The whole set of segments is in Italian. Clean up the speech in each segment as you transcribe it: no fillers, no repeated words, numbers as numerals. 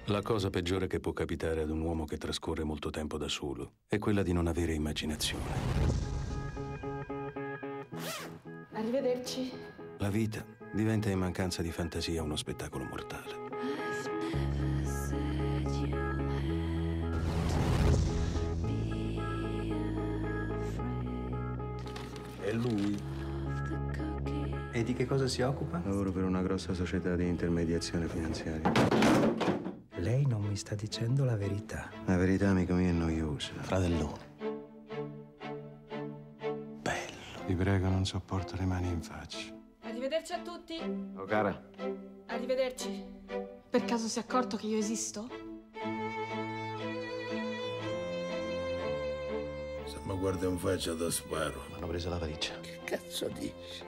La cosa peggiore che può capitare ad un uomo che trascorre molto tempo da solo è quella di non avere immaginazione. Arrivederci. La vita diventa in mancanza di fantasia uno spettacolo mortale. È lui? E di che cosa si occupa? Lavoro per una grossa società di intermediazione finanziaria. Lei non mi sta dicendo la verità. La verità, amico mio, è noiosa. Fratellone. Bello. Ti prego, non sopporto le mani in faccia. Arrivederci a tutti. Oh, cara. Arrivederci. Per caso si è accorto che io esisto? Se mi guarda in faccia da sparo. Mi hanno preso la valigia. Che cazzo dici?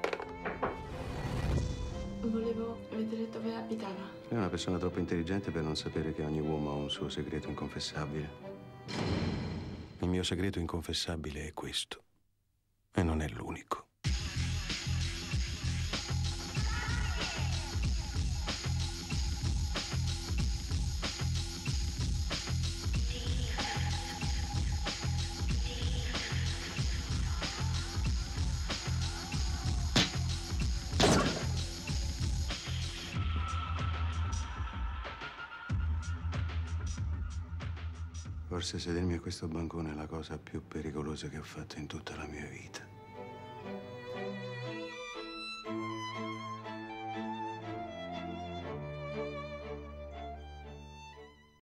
Volevo vedere dove abitava. Sei una persona troppo intelligente per non sapere che ogni uomo ha un suo segreto inconfessabile. Il mio segreto inconfessabile è questo. E non è l'unico. Forse sedermi a questo bancone è la cosa più pericolosa che ho fatto in tutta la mia vita.